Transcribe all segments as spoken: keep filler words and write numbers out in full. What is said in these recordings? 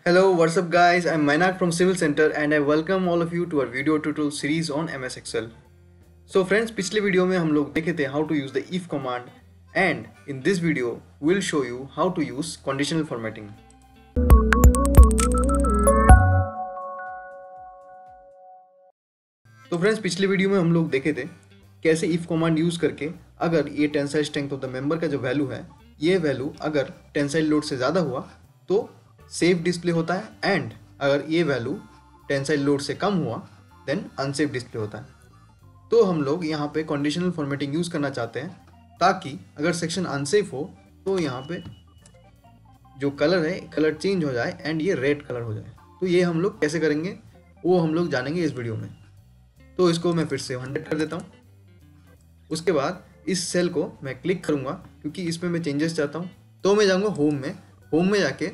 Hello, what's up guys? I'm Mainak from Civil Center and I welcome all of you to our video tutorial series on M S Excel. So friends, पिछले video में हम लोग देखे थे how to use the if command and in this video we'll show you how to use conditional formatting. तो friends, पिछले video में हम लोग देखे थे कैसे if command यूज करके अगर ये tensile strength of the member का जो वैल्यू है, ये वैल्यू अगर टेंसाइल लोड से ज़्यादा हुआ तो सेफ डिस्प्ले होता है एंड अगर ये वैल्यू टेंसाइल लोड से कम हुआ देन अनसेफ डिस्प्ले होता है। तो हम लोग यहाँ पे कंडीशनल फॉर्मेटिंग यूज़ करना चाहते हैं ताकि अगर सेक्शन अनसेफ हो तो यहाँ पे जो कलर है कलर चेंज हो जाए एंड ये रेड कलर हो जाए। तो ये हम लोग कैसे करेंगे वो हम लोग जानेंगे इस वीडियो में। तो इसको मैं फिर से हंड्रेड कर देता हूँ। उसके बाद इस सेल को मैं क्लिक करूँगा क्योंकि इसमें मैं चेंजेस चाहता हूँ। तो मैं जाऊँगा होम में होम में जाके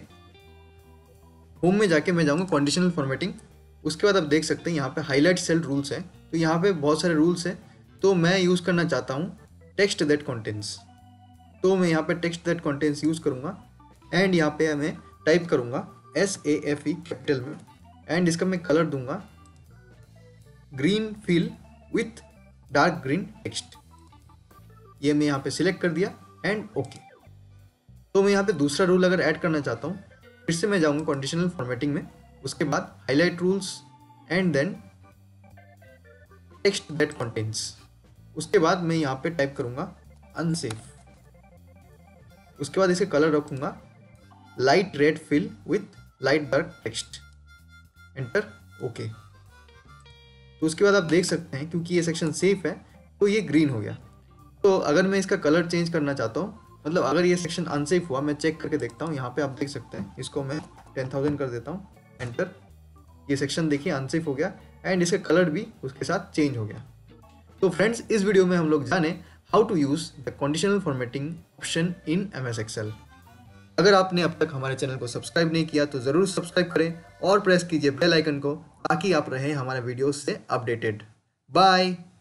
होम में जाके मैं जाऊँगा कंडीशनल फॉर्मेटिंग। उसके बाद आप देख सकते हैं यहाँ पे हाईलाइट सेल रूल्स हैं। तो यहाँ पे बहुत सारे रूल्स हैं। तो मैं यूज़ करना चाहता हूँ टेक्स्ट दैट कंटेंट्स। तो मैं यहाँ पे टेक्स्ट दैट कंटेंट्स यूज़ करूँगा एंड यहाँ पे मैं टाइप करूँगा S A F E capital में एंड इसका मैं कलर दूंगा green fill with dark green text. ये मैं यहाँ पे सिलेक्ट कर दिया एंड ओके। तो मैं यहाँ पे दूसरा रूल अगर ऐड करना चाहता हूँ, फिर से मैं जाऊँगा कंडीशनल फॉर्मेटिंग में। उसके बाद highlight rules and then text that contents. उसके बाद मैं यहाँ पे टाइप करूँगा अनसेफ। उसके बाद इसे कलर रखूँगा light red fill with light dark text. Enter okay. तो उसके बाद आप देख सकते हैं क्योंकि ये सेक्शन सेफ है तो ये ग्रीन हो गया। तो अगर मैं इसका कलर चेंज करना चाहता हूँ, मतलब अगर ये सेक्शन अनसेफ हुआ, मैं चेक करके देखता हूँ। यहाँ पे आप देख सकते हैं, इसको मैं टेन थाउजेंड कर देता हूँ। एंटर। ये सेक्शन देखिए अनसेफ हो गया एंड इसका कलर भी उसके साथ चेंज हो गया। तो फ्रेंड्स, इस वीडियो में हम लोग जाने how to use the conditional formatting option in M S Excel. अगर आपने अब तक हमारे चैनल को सब्सक्राइब नहीं किया तो ज़रूर सब्सक्राइब करें और प्रेस कीजिए बेल आइकन को ताकि आप रहें हमारे वीडियोस से अपडेटेड। बाय।